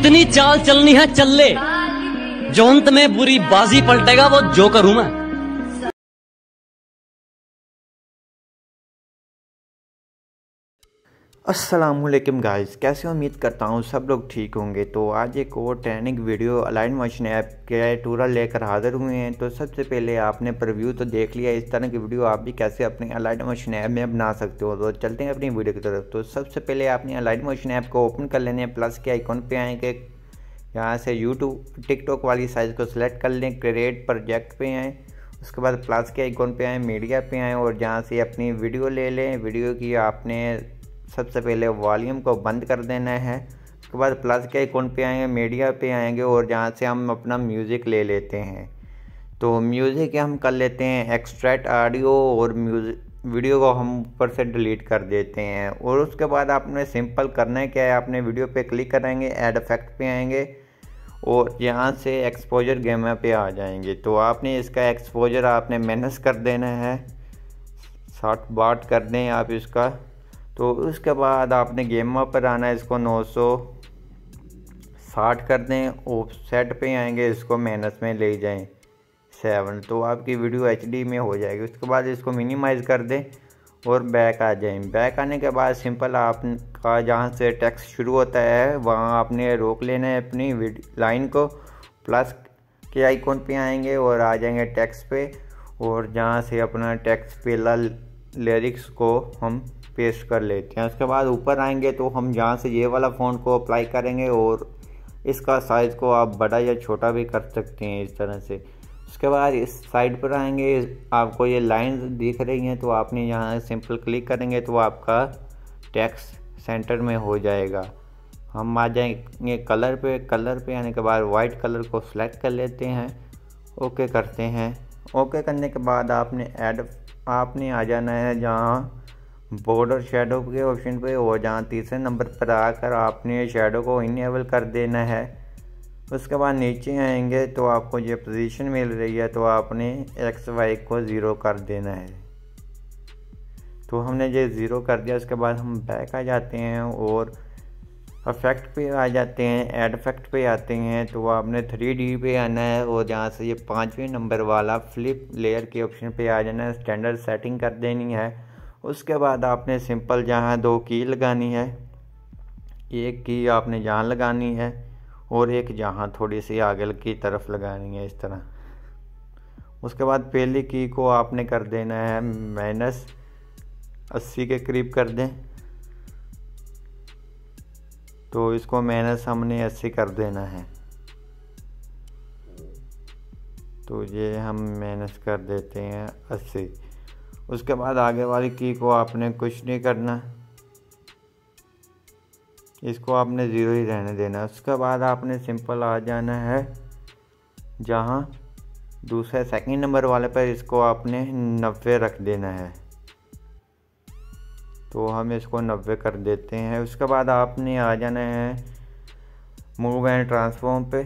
जितनी चाल चलनी है चल ले, जो अंत में बुरी बाजी पलटेगा वो जोकर हूं मैं। अस्सलामुअलैकुम गाइस, कैसे उम्मीद करता हूँ सब लोग ठीक होंगे। तो आज एक और training video Alight Motion app के ट्यूटोरियल लेकर हाजिर हुए हैं। तो सबसे पहले आपने प्रीव्यू तो देख लिया, इस तरह की वीडियो आप भी कैसे अपने अलाइन मोशन ऐप में बना सकते हो। तो चलते हैं अपनी वीडियो की तरफ। तो सबसे पहले आपने अलाइन मोशन ऐप को ओपन कर लेने, प्लस के आइकॉन पे आएंगे, यहाँ से यूट्यूब टिकटॉक वाली साइज़ को सिलेक्ट कर लें, क्रिएट प्रोजेक्ट पे आएँ, उसके बाद प्लस के आइकॉन पे आएँ, मीडिया पे आएँ और जहाँ से अपनी वीडियो ले लें। वीडियो की आपने सबसे पहले वॉल्यूम को बंद कर देना है। उसके बाद प्लस के आइकॉन पे आएंगे, मीडिया पे आएंगे और जहाँ से हम अपना म्यूज़िक ले लेते हैं। तो म्यूज़िक हम कर लेते हैं एक्सट्रैक्ट ऑडियो और म्यूज़िक वीडियो को हम ऊपर से डिलीट कर देते हैं। और उसके बाद आपने सिंपल करना है क्या है, आपने वीडियो पे क्लिक करेंगे, ऐड इफेक्ट पे आएंगे और यहाँ से एक्सपोजर गेमा पे आ जाएंगे। तो आपने इसका एक्सपोजर आपने माइनस कर देना है, 60 वाट कर दें आप इसका। तो उसके बाद आपने गेमा पर आना है, इसको 960 कर दें, ऑफसेट पे आएंगे, इसको माइनस में ले जाएं 7, तो आपकी वीडियो एचडी में हो जाएगी। उसके बाद इसको मिनिमाइज़ कर दें और बैक आ जाएं। बैक आने के बाद सिंपल आपका जहाँ से टेक्स्ट शुरू होता है वहाँ आपने रोक लेना है अपनी लाइन को, प्लस के आइकॉन पे आएंगे और आ जाएंगे टेक्स्ट पे और जहाँ से अपना टेक्स्ट पे लिरिक्स को हम पेस्ट कर लेते हैं। उसके बाद ऊपर आएंगे तो हम जहाँ से ये वाला फ़ॉन्ट को अप्लाई करेंगे और इसका साइज़ को आप बड़ा या छोटा भी कर सकते हैं इस तरह से। उसके बाद इस साइड पर आएंगे, आपको ये लाइंस दिख रही हैं तो आपने यहाँ सिंपल क्लिक करेंगे तो आपका टेक्स्ट सेंटर में हो जाएगा। हम आ जाएंगे कलर पे आने के बाद वाइट कलर को सिलेक्ट कर लेते हैं, ओके करते हैं। ओके करने के बाद आपने आ जाना है जहाँ बॉर्डर शेडो के ऑप्शन पे और जहाँ तीसरे नंबर पर आकर आपने शेडो को इनेबल कर देना है। उसके बाद नीचे आएंगे तो आपको ये पोजीशन मिल रही है तो आपने एक्स वाई को 0 कर देना है। तो हमने ये 0 कर दिया। उसके बाद हम बैक आ जाते हैं और इफेक्ट पे आ जाते हैं, ऐड इफेक्ट पे आते हैं तो आपने 3D पे आना है और जहाँ से ये 5वें नंबर वाला फ्लिप लेयर के ऑप्शन पे आ जाना है, स्टैंडर्ड सेटिंग कर देनी है। उसके बाद आपने सिंपल जहाँ 2 की लगानी है, एक की आपने जहाँ लगानी है और एक जहाँ थोड़ी सी आगे की तरफ लगानी है इस तरह। उसके बाद पहली की को आपने कर देना है -80 के करीब कर दें, तो इसको माइनस हमने 80 कर देना है। तो ये हम माइनस कर देते हैं 80। उसके बाद आगे वाली की को आपने कुछ नहीं करना, इसको आपने 0 ही रहने देना। उसके बाद आपने सिंपल आ जाना है जहाँ दूसरे सेकंड नंबर वाले पर, इसको आपने 90 रख देना है। तो हम इसको 90 कर देते हैं। उसके बाद आपने आ जाना है मूव एंड ट्रांसफॉर्म पे।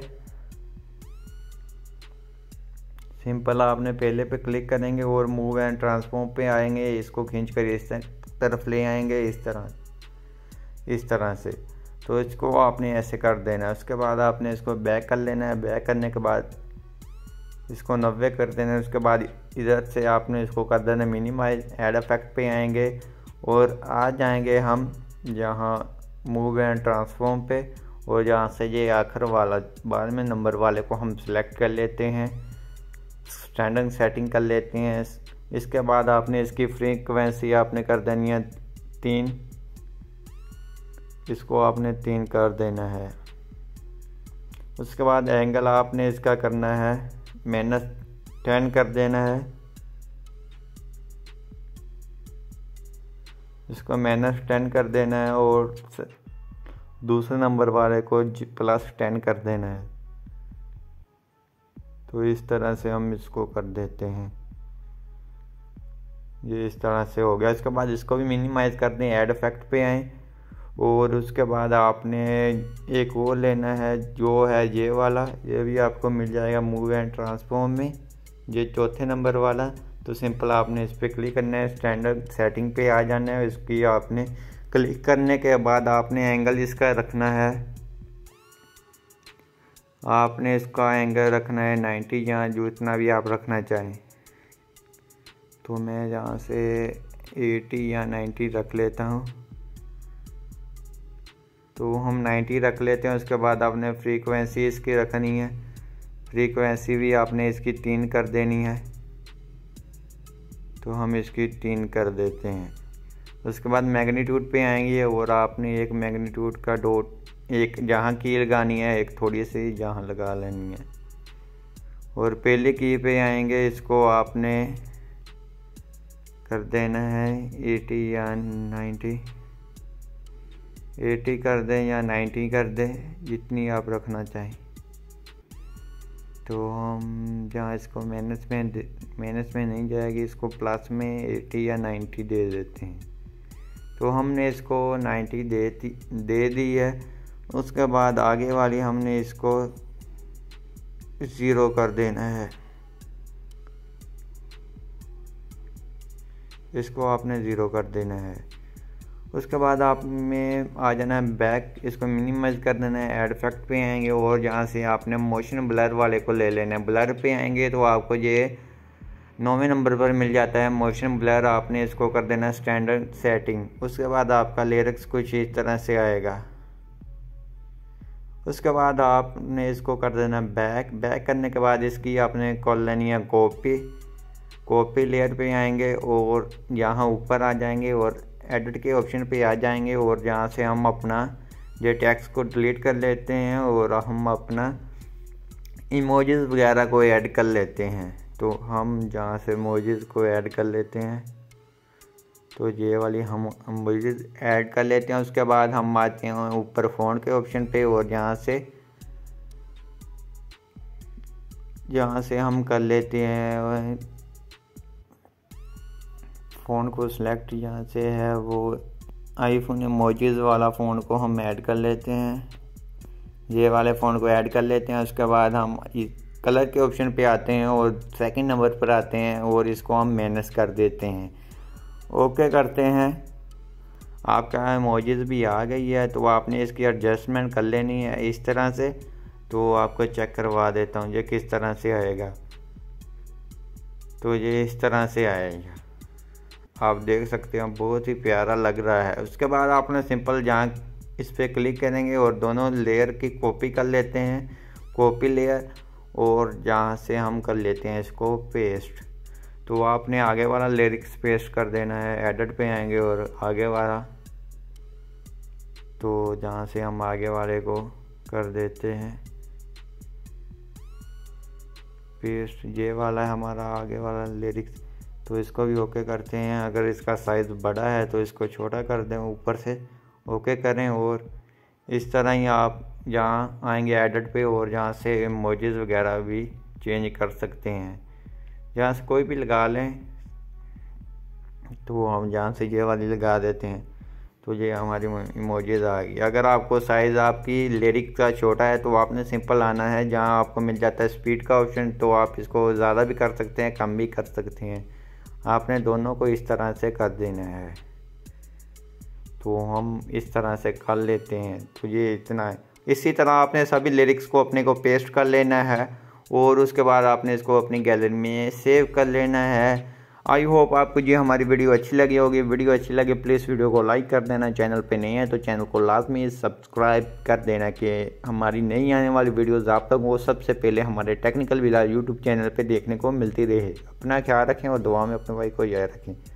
सिंपल आपने पहले पे क्लिक करेंगे और मूव एंड ट्रांसफॉर्म पे आएंगे, इसको खींच कर इस तरफ ले आएंगे इस तरह से। तो इसको आपने ऐसे कर देना है। उसके बाद आपने इसको बैक कर लेना है। बैक करने के बाद इसको 90 कर देना है। उसके बाद इधर से आपने इसको कर देना मिनिमाइज, ऐड इफेक्ट पे आएंगे और आ जाएंगे हम जहाँ मूव एंड ट्रांसफॉर्म पे और जहाँ से ये आखिर वाला 12वें नंबर वाले को हम सिलेक्ट कर लेते हैं, स्टैंडर्ड सेटिंग कर लेते हैं। इसके बाद आपने इसकी फ्रीक्वेंसी आपने कर देनी है 3, इसको आपने 3 कर देना है। उसके बाद एंगल आपने इसका करना है -10 कर देना है, इसको -10 कर देना है और दूसरे नंबर वाले को +10 कर देना है। तो इस तरह से हम इसको कर देते हैं, ये इस तरह से हो गया। इसके बाद इसको भी मिनिमाइज़ कर दें, ऐड इफेक्ट पे आएँ और उसके बाद आपने एक और लेना है जो है ये वाला, ये भी आपको मिल जाएगा मूव एंड ट्रांसफॉर्म में, ये 4थे नंबर वाला। तो सिंपल आपने इस पर क्लिक करना है, स्टैंडर्ड सेटिंग पे आ जाना है। इसकी आपने क्लिक करने के बाद आपने एंगल इसका रखना है आपने इसका एंगल रखना है 90 या जितना भी आप रखना चाहें। तो मैं यहाँ से 80 या 90 रख लेता हूँ। तो हम 90 रख लेते हैं। उसके बाद आपने फ्रीक्वेंसी इसकी रखनी है। फ्रीक्वेंसी भी आपने इसकी 3 कर देनी है। तो हम इसकी 3 कर देते हैं। उसके बाद मैग्नीट्यूड पे आएंगे और आपने एक मैग्नीट्यूड का डॉट, एक जहाँ की लगानी है, एक थोड़ी सी जहाँ लगा लेनी है। और पहले की पे आएंगे, इसको आपने कर देना है 80 या 90, 80 कर दें या 90 कर दें, जितनी आप रखना चाहें। तो हम जहाँ इसको माइनस में नहीं जाएगी, इसको प्लस में 80 या 90 दे देते हैं। तो हमने इसको 90 दे दी है। उसके बाद आगे वाली हमने इसको 0 कर देना है। इसको आपने 0 कर देना है। उसके बाद आप में आ जाना है बैक, इसको मिनिमाइज कर देना है। ऐड इफेक्ट पे आएंगे और जहाँ से आपने मोशन ब्लर वाले को ले लेना है। ब्लर पे आएंगे तो आपको ये 9वें नंबर पर मिल जाता है मोशन ब्लर। आपने इसको कर देना स्टैंडर्ड सेटिंग। उसके बाद आपका लिरिक्स कुछ इस तरह से आएगा। उसके बाद आपने इसको कर देना बैक करने के बाद इसकी आपने कर लेनी है कॉपी लेयर पे आएंगे और यहाँ ऊपर आ जाएंगे और एडिट के ऑप्शन पे आ जाएंगे और जहाँ से हम अपना जो टेक्स्ट को डिलीट कर लेते हैं और हम अपना इमोजीज वगैरह को ऐड कर लेते हैं। तो हम जहाँ से इमोजीज को ऐड कर लेते हैं, तो ये वाली हम इमोजीज ऐड कर लेते हैं। उसके बाद हम आते हैं ऊपर फ़ॉन्ट के ऑप्शन पे और जहाँ से हम कर लेते हैं फ़ॉन्ट को सिलेक्ट। यहाँ से है वो आईफोन इमोजीज वाला फ़ॉन्ट को हम ऐड कर लेते हैं। ये वाले फ़ॉन्ट को ऐड कर लेते हैं। उसके बाद हम कलर के ऑप्शन पे आते हैं और सेकंड नंबर पर आते हैं और इसको हम माइनस कर देते हैं। ओके करते हैं। आपका इमोजीज भी आ गई है। तो आपने इसकी एडजस्टमेंट कर लेनी है इस तरह से। तो आपको चेक करवा देता हूँ ये किस तरह से आएगा। तो ये इस तरह से आएगा, आप देख सकते हैं, बहुत ही प्यारा लग रहा है। उसके बाद आपने सिंपल जहाँ इस पर क्लिक करेंगे और दोनों लेयर की कॉपी कर लेते हैं, कॉपी लेयर, और जहाँ से हम कर लेते हैं इसको पेस्ट। तो आपने आगे वाला लिरिक्स पेस्ट कर देना है। एडिट पे आएंगे और आगे वाला, तो जहाँ से हम आगे वाले को कर देते हैं पेस्ट। ये वाला है हमारा आगे वाला लिरिक्स। तो इसको भी ओके करते हैं। अगर इसका साइज़ बड़ा है तो इसको छोटा कर दें, ऊपर से ओके करें। और इस तरह ही आप जहाँ आएंगे एडिट पे और जहाँ से इमोजीज वगैरह भी चेंज कर सकते हैं। जहाँ से कोई भी लगा लें, तो हम जहाँ से ये वाली लगा देते हैं तो ये हमारी इमोजीज आ गई। अगर आपको साइज़ आपकी लिरिक का छोटा है तो आपने सिंपल आना है, जहाँ आपको मिल जाता है स्पीड का ऑप्शन, तो आप इसको ज़्यादा भी कर सकते हैं, कम भी कर सकते हैं। आपने दोनों को इस तरह से कर देना है। तो हम इस तरह से कर लेते हैं। तो ये इतना है। इसी तरह आपने सभी लिरिक्स को अपने को पेस्ट कर लेना है और उसके बाद आपने इसको अपनी गैलरी में सेव कर लेना है। आई होप आपको ये हमारी वीडियो अच्छी लगी होगी। वीडियो अच्छी लगे प्लीज़ वीडियो को लाइक कर देना। चैनल पे नहीं है तो चैनल को लाजमी सब्सक्राइब कर देना कि हमारी नई आने वाली वीडियोज़ आप तक वो सबसे पहले हमारे टेक्निकल विलास यूट्यूब चैनल पे देखने को मिलती रहे। अपना ख्याल रखें और दुआ में अपने भाई को याद रखें।